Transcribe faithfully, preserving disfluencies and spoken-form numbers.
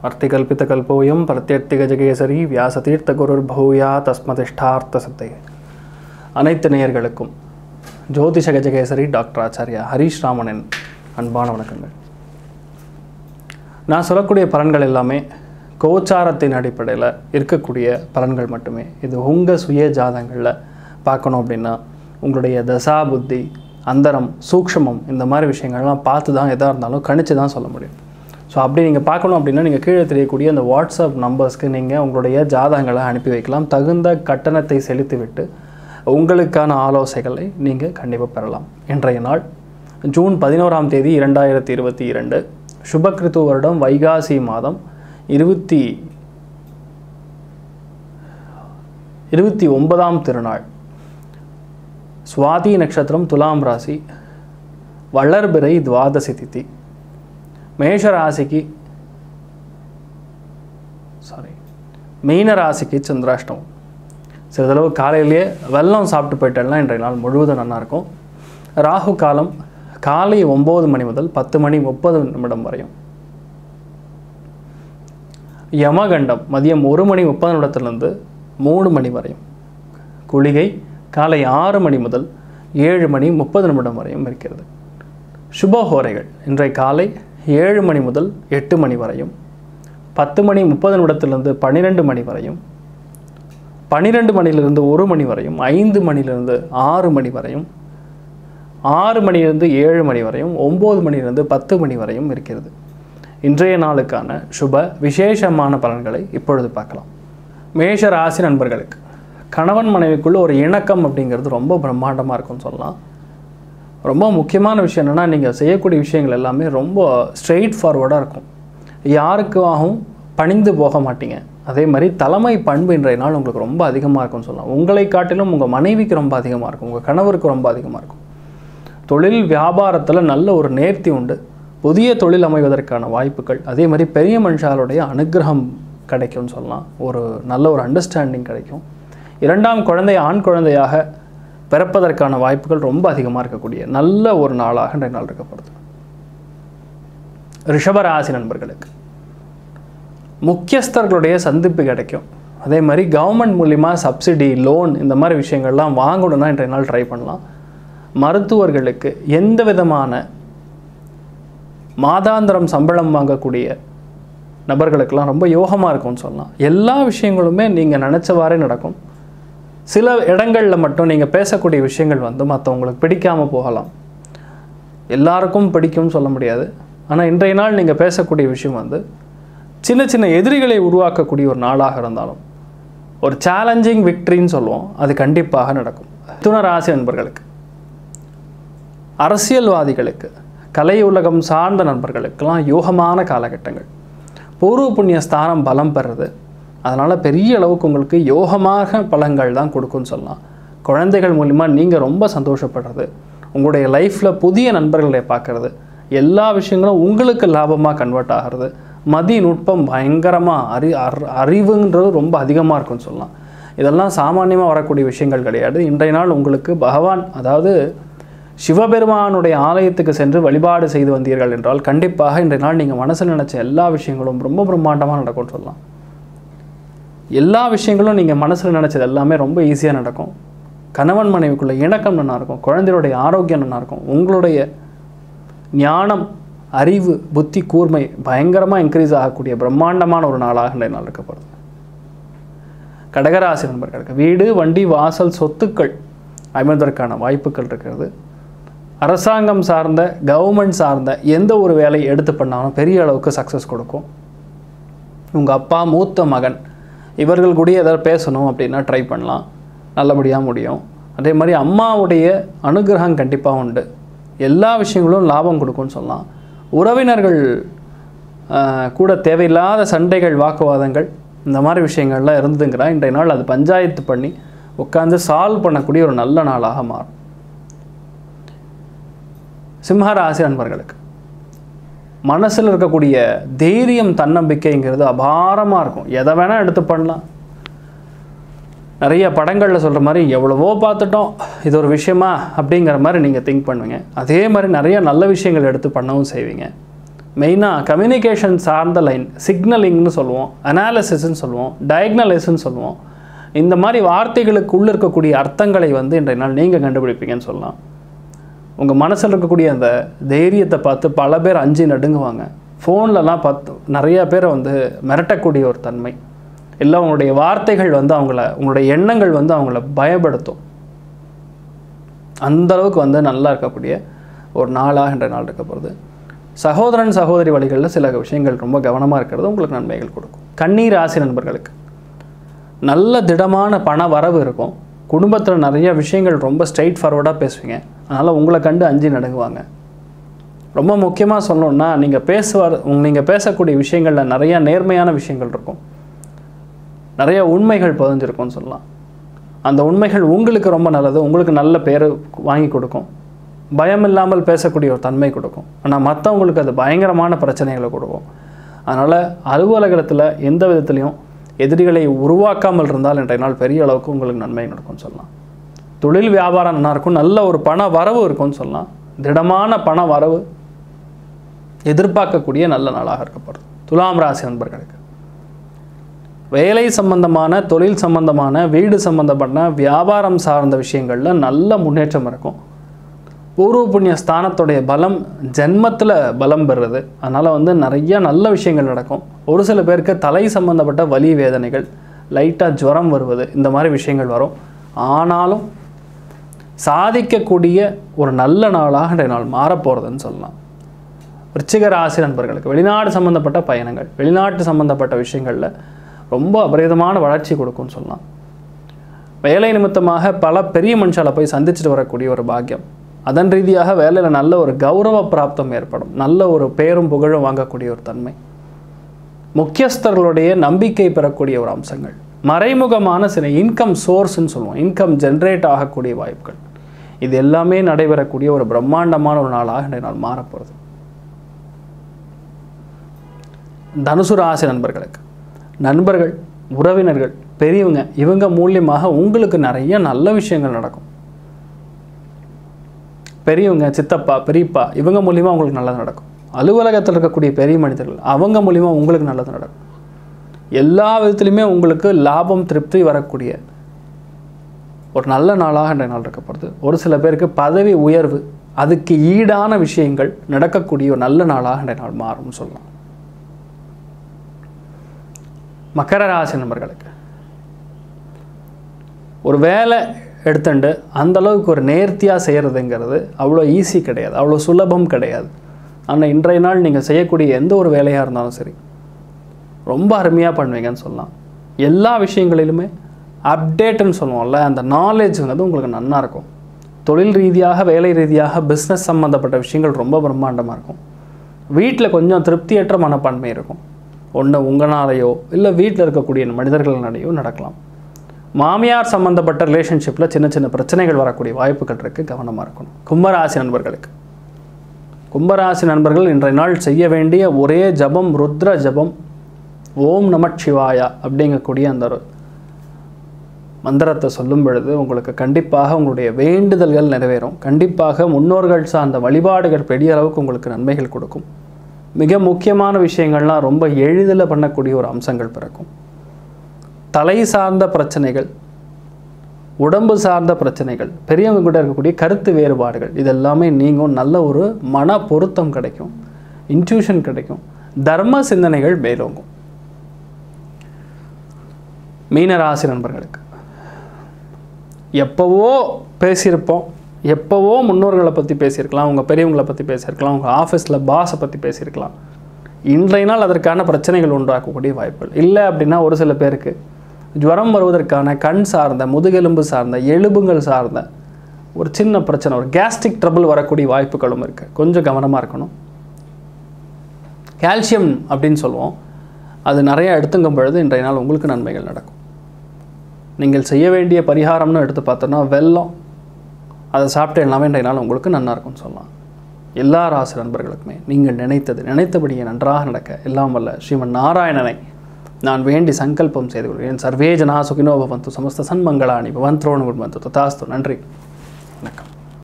अर्तिकल्पितकल्पोऽयं प्रत्यर्तिगजகேசரி வியாசதீர்த்த குருர் பௌயா தஸ்மதிஷ்டார்த்த சித்தையே. அனைத்து நேயர்களுக்கும் ஜோதிஷ கஜகேசரி டாக்டர் ஆச்சாரியா ஹரீஷ் ராமனின் அன்பான வணக்கங்கள். நான் சொல்லக்கூடிய பலன்கள் எல்லாமே கோச்சாரத்தின் அடிப்படையில் இருக்கக்கூடிய பலன்கள் மட்டுமே. இது உங்கள் சுய ஜாதகங்களில் பார்க்கணும் அப்படின்னா உங்களுடைய தசா புத்தி அந்தரம் சூக்ஷமம் இந்த மாதிரி விஷயங்கள்லாம் பார்த்து தான் எதாக இருந்தாலும் கணிச்சு தான் சொல்ல முடியும். ஸோ அப்படி நீங்கள் பார்க்கணும் அப்படின்னா நீங்கள் கீழே தெரியக்கூடிய அந்த வாட்ஸ்அப் நம்பர்ஸ்க்கு நீங்கள் உங்களுடைய ஜாதகங்களை அனுப்பி வைக்கலாம். தகுந்த கட்டணத்தை செலுத்திவிட்டு உங்களுக்கான ஆலோசனைகளை நீங்கள் கண்டிப்பாக பெறலாம். இன்றைய நாள் ஜூன் பதினோராம் தேதி இரண்டாயிரத்தி இருபத்தி இரண்டு சுபகிருத்து வருடம் வைகாசி மாதம் இருபத்தி இருபத்தி ஒன்பதாம் திருநாள். சுவாதி நட்சத்திரம், துலாம் ராசி, வளர்பிறை துவாதசி திதி. மேஷ ராசிக்கு சாரி மீன ராசிக்கு சந்திராஷ்டமம். சிறிதளவு காலையிலேயே வெல்லம் சாப்பிட்டு போயிட்டேன்னா இன்றைய நாள் முழுவதும் நல்லாயிருக்கும். ராகு காலம் காலை ஒம்பது மணி முதல் பத்து மணி முப்பது நிமிடம் வரையும். யமகண்டம் மதியம் ஒரு மணி முப்பது நிமிடத்திலிருந்து மூணு மணி வரையும். குளிகை காலை ஆறு மணி முதல் ஏழு மணி முப்பது நிமிடம் வரையும் இருக்கிறது. சுபஹோரைகள் இன்றைய காலை ஏழு மணி முதல் எட்டு மணி வரையும், பத்து மணி முப்பது நிமிடத்திலிருந்து பன்னிரெண்டு மணி வரையும், பன்னிரெண்டு மணிலிருந்து ஒரு மணி வரையும், ஐந்து மணிலிருந்து ஆறு மணி வரையும், ஆறு மணிலிருந்து ஏழு மணி வரையும், ஒம்பது மணிலிருந்து பத்து மணி வரையும் இருக்கிறது. இன்றைய நாளுக்கான சுப விசேஷமான பலன்களை இப்பொழுது பார்க்கலாம். மேஷ ராசி நண்பர்களுக்கு கணவன் மனைவிக்குள்ள ஒரு இணக்கம் அப்படிங்கிறது ரொம்ப பிரம்மாண்டமாக இருக்கும்னு சொல்லலாம். ரொம்ப முக்கியமான விஷயம் என்னென்னா, நீங்கள் செய்யக்கூடிய விஷயங்கள் எல்லாமே ரொம்ப ஸ்ட்ரெயிட் ஃபார்வர்டாக இருக்கும். யாருக்காகவும் பணிந்து போக மாட்டீங்க. அதே மாதிரி தலைமை பண்பு இன்றைய நாள் உங்களுக்கு ரொம்ப அதிகமாக இருக்கும்னு சொல்லலாம். உங்களை காட்டிலும் உங்கள் மனைவிக்கு ரொம்ப அதிகமாக இருக்கும், உங்கள் கணவருக்கு ரொம்ப அதிகமாக இருக்கும். தொழில் வியாபாரத்தில் நல்ல ஒரு நேர்த்தி உண்டு. புதிய தொழில் அமைவதற்கான வாய்ப்புகள், அதே மாதிரி பெரிய மனுஷாலுடைய அனுகிரகம் கிடைக்கும்னு சொல்லலாம். ஒரு நல்ல ஒரு அண்டர்ஸ்டாண்டிங் கிடைக்கும். இரண்டாம் குழந்தை ஆண் குழந்தையாக பிறப்பதற்கான வாய்ப்புகள் ரொம்ப அதிகமாக இருக்கக்கூடிய நல்ல ஒரு நாளாக இன்றைய நாள் இருக்கப்படுது. ரிஷபராசி நண்பர்களுக்கு முக்கியஸ்தர்களுடைய சந்திப்பு கிடைக்கும். அதே மாதிரி கவர்மெண்ட் மூலிமா சப்சிடி, லோன் இந்த மாதிரி விஷயங்கள்லாம் வாங்கணும்னா இன்றைய நாள் ட்ரை பண்ணலாம். மருத்துவர்களுக்கு எந்த விதமான மாதாந்திரம் சம்பளம் வாங்கக்கூடிய நபர்களுக்கெல்லாம் ரொம்ப யோகமாக இருக்கும்னு சொல்லலாம். எல்லா விஷயங்களுமே நீங்கள் நினச்சவாறே நடக்கும். சில இடங்களில் மட்டும் நீங்கள் பேசக்கூடிய விஷயங்கள் வந்து மற்றவங்களுக்கு பிடிக்காமல் போகலாம். எல்லாருக்கும் பிடிக்கும்னு சொல்ல முடியாது. ஆனால் இன்றைய நாள் நீங்கள் பேசக்கூடிய விஷயம் வந்து சின்ன சின்ன எதிரிகளை உருவாக்கக்கூடிய ஒரு நாளாக இருந்தாலும் ஒரு சேலஞ்சிங் விக்ட்ரின்னு சொல்லுவோம், அது கண்டிப்பாக நடக்கும். மிதுன ராசி நண்பர்களுக்கு, அரசியல்வாதிகளுக்கு, கலை உலகம் சார்ந்த நண்பர்களுக்கெல்லாம் யோகமான காலகட்டங்கள். பூர்வ புண்ணிய ஸ்தானம் பலம் பெறுறது, அதனால் பெரிய அளவுக்கு உங்களுக்கு யோகமாக பலன்கள் தான் கொடுக்குன்னு சொல்லலாம். குழந்தைகள் மூலிமா நீங்கள் ரொம்ப சந்தோஷப்படுறது, உங்களுடைய லைஃப்பில் புதிய நண்பர்களை பார்க்குறது, எல்லா விஷயங்களும் உங்களுக்கு லாபமாக கன்வெர்ட் ஆகிறது. மதி நுட்பம் பயங்கரமாக அறி அறிவுன்றது ரொம்ப அதிகமாக இருக்குன்னு சொல்லலாம். இதெல்லாம் சாமானியமாக வரக்கூடிய விஷயங்கள் கிடையாது. இன்றைய நாள் உங்களுக்கு பகவான், அதாவது சிவபெருமானுடைய ஆலயத்துக்கு சென்று வழிபாடு செய்து வந்தீர்கள் என்றால் கண்டிப்பாக இன்றைய நாள் நீங்கள் மனசில் நினச்ச எல்லா விஷயங்களும் ரொம்ப பிரம்மாண்டமாக நடக்கும்னு சொல்லலாம். எல்லா விஷயங்களும் நீங்கள் மனசில் நினச்சது எல்லாமே ரொம்ப ஈஸியாக நடக்கும். கணவன் மனைவிக்குள்ள இணக்கம் நல்லாயிருக்கும். குழந்தையுடைய ஆரோக்கியம் நல்லாயிருக்கும். உங்களுடைய ஞானம், அறிவு, புத்தி கூர்மை பயங்கரமாக இன்க்ரீஸ் ஆகக்கூடிய பிரம்மாண்டமான ஒரு நாளாக இன்றைய நாள் இருக்கப்படுது. கடகராசி நண்பர்களுக்கு வீடு, வண்டி, வாசல், சொத்துக்கள் அமைவதற்கான வாய்ப்புகள் இருக்கிறது. அரசாங்கம் சார்ந்த, கவர்மெண்ட் சார்ந்த எந்த ஒரு வேலையை எடுத்து பண்ணாலும் பெரிய அளவுக்கு சக்ஸஸ் கொடுக்கும். உங்கள் அப்பா, மூத்த மகன் இவர்கள் கூட எதாவது பேசணும் அப்படின்னா ட்ரை பண்ணலாம், நல்லபடியாக முடியும். அதே மாதிரி அம்மாவுடைய அனுகிரகம் கண்டிப்பாக உண்டு. எல்லா விஷயங்களும் லாபம் கொடுக்கும்னு சொல்லலாம். உறவினர்கள் கூட தேவையில்லாத சண்டைகள், வாக்குவாதங்கள் இந்த மாதிரி விஷயங்கள்லாம் இருந்துங்கிறா இன்றைய நாள் அது பஞ்சாயத்து பண்ணி உட்காந்து சால்வ் பண்ணக்கூடிய ஒரு நல்ல நாளாக மாறும். சிம்மராசி நண்பர்களுக்கு மனசில் இருக்கக்கூடிய தைரியம், தன்னம்பிக்கைங்கிறது அபாரமாக இருக்கும். எதை வேணால் எடுத்து பண்ணலாம். நிறைய படங்களில் சொல்கிற மாதிரி எவ்வளவோ பார்த்துட்டோம், இது ஒரு விஷயமா அப்படிங்கிற மாதிரி நீங்கள் திங்க் பண்ணுவீங்க. அதே மாதிரி நிறைய நல்ல விஷயங்கள் எடுத்து பண்ணவும் செய்வீங்க. மெயினாக கம்யூனிகேஷன் சார்ந்த லைன், சிக்னலிங்னு சொல்லுவோம், அனாலிசிஸ்ன்னு சொல்லுவோம், டயக்னலைஸ்ன்னு சொல்லுவோம். இந்த மாதிரி வார்த்தைகளுக்கு உள்ளே இருக்கக்கூடிய அர்த்தங்களை வந்து இன்றைய நாள் நீங்கள் கண்டுபிடிப்பீங்கன்னு சொல்லலாம். உங்கள் மனசில் இருக்கக்கூடிய அந்த தைரியத்தை பார்த்து பல பேர் அஞ்சு நடுங்குவாங்க. ஃபோன்லலாம் பார்த்து நிறையா பேரை வந்து மிரட்டக்கூடிய ஒரு தன்மை இல்லை, உங்களுடைய வார்த்தைகள் வந்து அவங்கள, உங்களுடைய எண்ணங்கள் வந்து அவங்கள பயப்படுத்தும். அந்தளவுக்கு வந்து நல்லா இருக்கக்கூடிய ஒரு நாளாக இன்றைய நாள் இருக்க போகிறது. சகோதரன் சகோதரி வழிகளில் சில விஷயங்கள் ரொம்ப கவனமாக இருக்கிறது உங்களுக்கு நன்மைகள் கொடுக்கும். கன்னி ராசி நண்பர்களுக்கு நல்ல திடமான பண வரவு இருக்கும். குடும்பத்தில் நிறைய விஷயங்கள் ரொம்ப ஸ்ட்ரைட் ஃபார்வர்டாக பேசுவீங்க. அதனால் உங்களை கண்டு அஞ்சு நடுங்குவாங்க. ரொம்ப முக்கியமாக சொல்லணுன்னா, நீங்கள் பேசுவார் நீங்கள் பேசக்கூடிய விஷயங்களில் நிறையா நேர்மையான விஷயங்கள் இருக்கும், நிறைய உண்மைகள் பதிஞ்சிருக்கும்னு சொல்லலாம். அந்த உண்மைகள் உங்களுக்கு ரொம்ப நல்லது, உங்களுக்கு நல்ல பேர் வாங்கி கொடுக்கும், பயம் இல்லாமல் பேசக்கூடிய ஒரு தன்மை கொடுக்கும். ஆனால் மற்றவங்களுக்கு அது பயங்கரமான பிரச்சனைகளை கொடுக்கும். அதனால் அலுவலகத்தில் எந்த விதத்துலையும் எதிரிகளை உருவாக்காமல் இருந்தால் இன்றைய நாள் பெரிய அளவுக்கு உங்களுக்கு நன்மை நடக்கும்னு சொல்லலாம். தொழில் வியாபாரம் நல்லா இருக்கும், நல்ல ஒரு பண வரவு இருக்கும்னு சொல்லலாம். திடமான பண வரவு எதிர்பார்க்கக்கூடிய நல்ல நாளாக இருக்கப்படுது. துலாம் ராசி நண்பர்களுக்கு வேலை சம்பந்தமான, தொழில் சம்பந்தமான, வீடு சம்பந்தப்பட்ட வியாபாரம் சார்ந்த விஷயங்களில் நல்ல முன்னேற்றம் இருக்கும். பூர்வ புண்ணிய ஸ்தானத்துடைய பலம் ஜென்மத்தில் பலம் பெறுறது. அதனால் வந்து நிறைய நல்ல விஷயங்கள் நடக்கும். ஒரு சில பேருக்கு தலை சம்பந்தப்பட்ட வலி வேதனைகள், லைட்டாக ஜுரம் வருவது, இந்த மாதிரி விஷயங்கள் வரும். ஆனாலும் சாதிக்கக்கூடிய ஒரு நல்ல நாளாக இன்றைய நாள் மாறப்போகிறதுன்னு சொல்லலாம். விருச்சிக ராசி நண்பர்களுக்கு வெளிநாடு சம்பந்தப்பட்ட பயணங்கள், வெளிநாட்டு சம்பந்தப்பட்ட விஷயங்களில் ரொம்ப அபரிதமான வளர்ச்சி கொடுக்கும்னு சொல்லலாம். வேலை நிமித்தமாக பல பெரிய மனுஷாலை போய் சந்திச்சுட்டு வரக்கூடிய ஒரு பாக்கியம், அதன் ரீதியாக வேலையில் நல்ல ஒரு கௌரவ பிராப்தம் ஏற்படும், நல்ல ஒரு பேரும் புகழும் வாங்கக்கூடிய ஒரு தன்மை, முக்கியஸ்தர்களுடைய நம்பிக்கை பெறக்கூடிய ஒரு அம்சங்கள், மறைமுகமான சில இன்கம் சோர்ஸ்ன்னு சொல்லுவோம், இன்கம் ஜென்ரேட் ஆகக்கூடிய வாய்ப்புகள், இது எல்லாமே நடைபெறக்கூடிய ஒரு பிரம்மாண்டமான ஒரு நாளாக இன்றைய நாள் மாறப்போகிறது. தனுசு ராசி நண்பர்களுக்கு நண்பர்கள், உறவினர்கள், பெரியவங்க இவங்க மூலியமாக உங்களுக்கு நிறைய நல்ல விஷயங்கள் நடக்கும். பெரியவங்க, சித்தப்பா, பெரியப்பா இவங்க மூலியமாக உங்களுக்கு நல்லது நடக்கும். அலுவலகத்தில் இருக்கக்கூடிய பெரிய மனிதர்கள் அவங்க மூலியமாக உங்களுக்கு நல்லது நடக்கும். எல்லா விதத்துலையுமே உங்களுக்கு லாபம், திருப்தி வரக்கூடிய ஒரு நல்ல நாளாக இன்றைய நாள் இருக்கப்படுது. ஒரு சில பேருக்கு பதவி உயர்வு, அதுக்கு ஈடான விஷயங்கள் நடக்கக்கூடிய ஒரு நல்ல நாளாக இன்றைய நாள் மாறும்னு சொல்லலாம். மகர ராசி நண்பர்களுக்கு ஒரு வேலை எடுத்துட்டு அந்தளவுக்கு ஒரு நேர்த்தியாக செய்கிறதுங்கிறது அவ்வளோ ஈஸி கிடையாது, அவ்வளோ சுலபம் கிடையாது. ஆனால் இன்றைய நாள் நீங்கள் செய்யக்கூடிய எந்த ஒரு வேலையாக இருந்தாலும் சரி ரொம்ப அருமையாக பண்ணுவீங்கன்னு சொல்லலாம். எல்லா விஷயங்களிலுமே அப்டேட்டுன்னு சொல்லுவோம்ல, அந்த நாலேஜுங்கிறது உங்களுக்கு நல்லா இருக்கும். தொழில் ரீதியாக, வேலை ரீதியாக, பிஸ்னஸ் சம்மந்தப்பட்ட விஷயங்கள் ரொம்ப பிரம்மாண்டமாக இருக்கும். வீட்டில் கொஞ்சம் திருப்தியற்ற மனப்பான்மை இருக்கும். ஒன்று உங்களாலேயோ இல்லை வீட்டில் இருக்கக்கூடிய மனிதர்களாலேயோ நடக்கலாம். மாமியார் சம்மந்தப்பட்ட ரிலேஷன்ஷிப்பில் சின்ன சின்ன பிரச்சனைகள் வரக்கூடிய வாய்ப்புகள் இருக்குது, கவனமாக இருக்கணும். கும்பராசி நண்பர்களுக்கு கும்பராசி நண்பர்கள் இன்றைய நாள் செய்ய வேண்டிய ஒரே ஜபம் ருத்ர ஜபம், ஓம் நமச்சிவாயா அப்படிங்கக்கூடிய அந்த ஒரு மந்திரத்தை சொல்லும் பொழுது உங்களுக்கு கண்டிப்பாக உங்களுடைய வேண்டுதல்கள் நிறைவேறும். கண்டிப்பாக முன்னோர்கள் சார்ந்த வழிபாடுகள் பெரிய அளவுக்கு உங்களுக்கு நன்மைகள் கொடுக்கும். மிக முக்கியமான விஷயங்கள்லாம் ரொம்ப எளிதில் பண்ணக்கூடிய ஒரு அம்சங்கள் பிறக்கும். தலை சார்ந்த பிரச்சனைகள், உடம்பு சார்ந்த பிரச்சனைகள், பெரியவங்க கூட இருக்கக்கூடிய கருத்து வேறுபாடுகள் இதெல்லாமே நீங்கும். நல்ல ஒரு மன பொருத்தம் கிடைக்கும், இன்ட்யூஷன் கிடைக்கும், தர்ம சிந்தனைகள் மேலோங்கும். மீனராசி நண்பர்களுக்கு எப்போவோ பேசியிருப்போம், எப்போவோ முன்னோர்களை பற்றி பேசியிருக்கலாம், உங்கள் பெரியவங்களை பற்றி பேசியிருக்கலாம், உங்கள் ஆஃபீஸில் பாஸை பற்றி பேசியிருக்கலாம். இன்றைய நாள் அதற்கான பிரச்சனைகள் உண்டாக்கக்கூடிய வாய்ப்புகள் இல்லை. அப்படின்னா ஒரு சில பேருக்கு ஜுரம் வருவதற்கான கண் சார்ந்த, முதுகெலும்பு சார்ந்த, எலும்புகள் சார்ந்த ஒரு சின்ன பிரச்சனை, ஒரு கேஸ்ட்ரிக் ட்ரபிள் வரக்கூடிய வாய்ப்புகளும் இருக்குது. கொஞ்சம் கவனமாக இருக்கணும். கால்சியம் அப்படின்னு சொல்லுவோம், அது நிறையா எடுத்துங்கும் பொழுது இன்றைய நாள் உங்களுக்கு நன்மைகள் நடக்கும். நீங்கள் செய்ய வேண்டிய பரிகாரம்னு எடுத்து பார்த்தோன்னா வெல்லம், அதை சாப்பிட்டு எல்லாமே இன்றைய நாள் உங்களுக்கு நல்லா இருக்கும்னு சொல்லலாம். எல்லா ராசி நண்பர்களுக்குமே நீங்கள் நினைத்தது நினைத்தபடியே நன்றாக நடக்க எல்லாம் வல்ல ஸ்ரீமன் நாராயணனை நான் வேண்டி சங்கல்பம் செய்து கொள்கிறேன். சர்வே ஜனா சுகினோ பவந்து, சமஸ்த சன்மங்களானி பவந்தோனு குர்வந்து. ததாஸ்து. நன்றி, வணக்கம்.